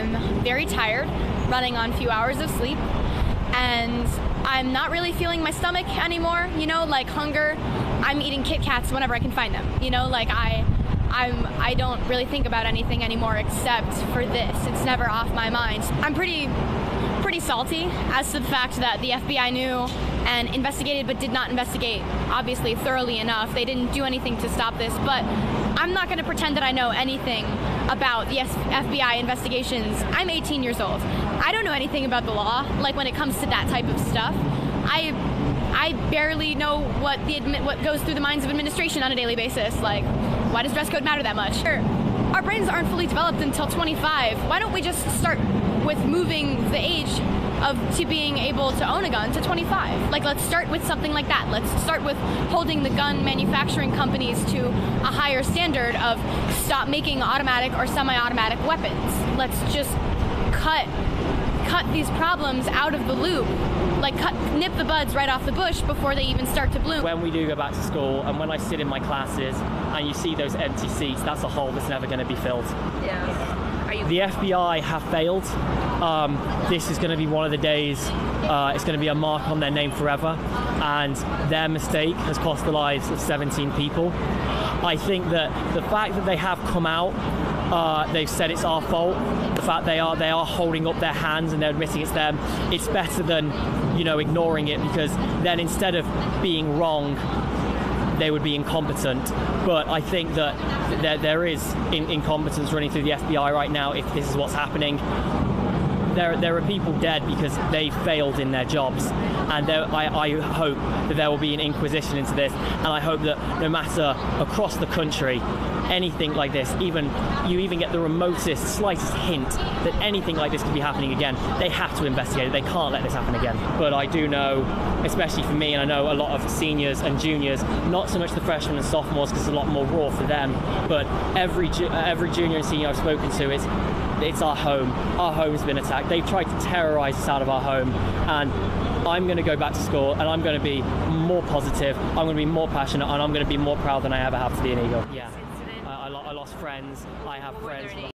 I'm very tired, running on few hours of sleep, and I'm not really feeling my stomach anymore, you know, like hunger. I'm eating Kit Kats whenever I can find them, you know, like I don't really think about anything anymore except for this. It's never off my mind. I'm pretty salty as to the fact that the FBI knew and investigated but did not investigate, obviously, thoroughly enough. They didn't do anything to stop this, but I'm not going to pretend that I know anything about the FBI investigations. I'm 18 years old. I don't know anything about the law, like when it comes to that type of stuff. I barely know what goes through the minds of administration on a daily basis. Like, why does dress code matter that much? Sure, our brains aren't fully developed until 25. Why don't we just start with moving the age to being able to own a gun to 25? Like, let's start with something like that. Let's start with holding the gun manufacturing companies to a higher standard of stop making automatic or semi-automatic weapons. Let's just cut these problems out of the loop. Like, nip the buds right off the bush before they even start to bloom. When we do go back to school, and when I sit in my classes and you see those empty seats, that's a hole that's never going to be filled. Yeah. The FBI have failed. This is going to be one of the days, it's going to be a mark on their name forever, and their mistake has cost the lives of 17 people. I think that the fact that they have come out, they've said it's our fault, the fact they are holding up their hands and they're admitting it's them, it's better than, you know, ignoring it, because then instead of being wrong, they would be incompetent. But I think that there is incompetence running through the FBI right now if this is what's happening. There are people dead because they failed in their jobs, and I hope that there will be an inquisition into this, and I hope that no matter across the country, anything like this, even get the remotest, slightest hint that anything like this could be happening again, they have to investigate it. They can't let this happen again. But I do know, especially for me, and I know a lot of seniors and juniors, not so much the freshmen and sophomores because it's a lot more raw for them, but every junior and senior I've spoken to, it's our home. Our home's been attacked. They've tried to terrorize us out of our home, and I'm going to go back to school and I'm going to be more positive, I'm going to be more passionate, and I'm going to be more proud than I ever have to be an Eagle. Yeah, I lost friends, I have friends.